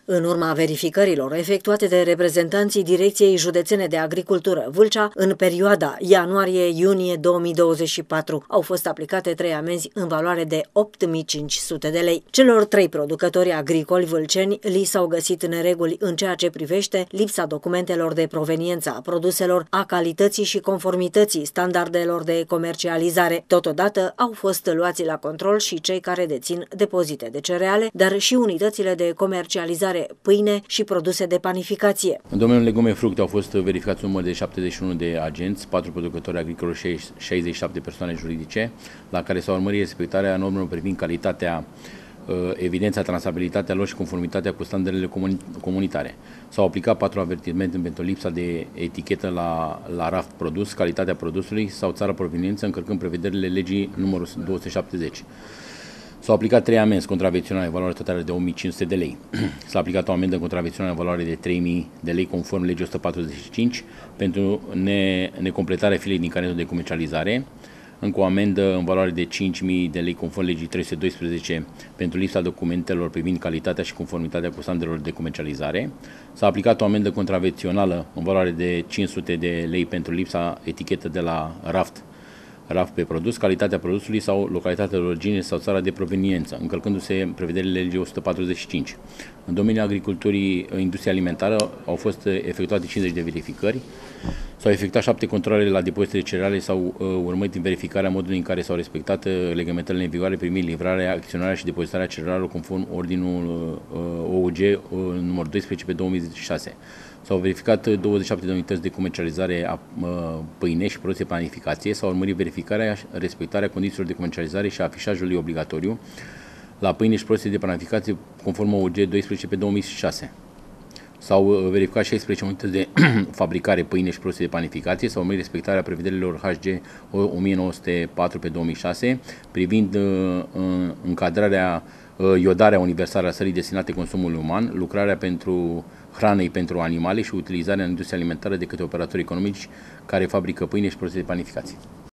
În urma verificărilor efectuate de reprezentanții Direcției Județene de Agricultură Vâlcea, în perioada ianuarie-iunie 2024 au fost aplicate 3 amenzi în valoare de 8.500 de lei. Celor 3 producători agricoli vâlceni li s-au găsit nereguli în ceea ce privește lipsa documentelor de proveniență a produselor, a calității și conformității standardelor de comercializare. Totodată au fost luați la control și cei care dețin depozite de cereale, dar și unitățile de comercializare, pâine și produse de panificație. În domeniul legume-fructe au fost verificați un număr de 71 de agenți, 4 producători agricoli și 67 persoane juridice, la care s-a urmărit respectarea normelor privind calitatea, evidența, trasabilitatea lor și conformitatea cu standardele comunitare. S-au aplicat 4 avertismente pentru lipsa de etichetă la raft produs, calitatea produsului sau țara proveniență, încălcând prevederile legii numărul 270. S-au aplicat 3 amenzi contravenționale în valoare totală de 1.500 de lei. S-a aplicat o amendă contravențională în valoare de 3.000 de lei conform legii 145 pentru necompletarea filei din carnetul de comercializare, încă o amendă în valoare de 5.000 de lei conform legii 312 pentru lipsa documentelor privind calitatea și conformitatea cu standardelor de comercializare. S-a aplicat o amendă contravențională în valoare de 500 de lei pentru lipsa etichetă de la raft pe produs, calitatea produsului sau localitatea de origine sau țara de proveniență, încălcându-se prevederile legii 145. În domeniul agriculturii, industriei alimentară au fost efectuate 50 de verificări, s-au efectuat 7 controale la depozitele cereale sau urmărit verificarea modului în care s-au respectat reglementările în vigoare privind livrarea, achiziționarea și depozitarea cerealelor conform ordinul OUG numărul 12 pe 2006. S-au verificat 27 de unități de comercializare a pâine și produse de planificație, s-au urmărit verificarea, respectarea condițiilor de comercializare și a afișajului obligatoriu la pâine și produse de planificație conform OUG 12 pe 2006. S-au verificat 16 unități de fabricare pâine și produse de panificație, s-au urmărit respectarea prevederilor HG 1904 pe 2006 privind încadrarea, iodarea universală a sării destinate consumului uman, lucrarea pentru hranei pentru animale și utilizarea în industria alimentară de către operatori economici care fabrică pâine și produse de panificație.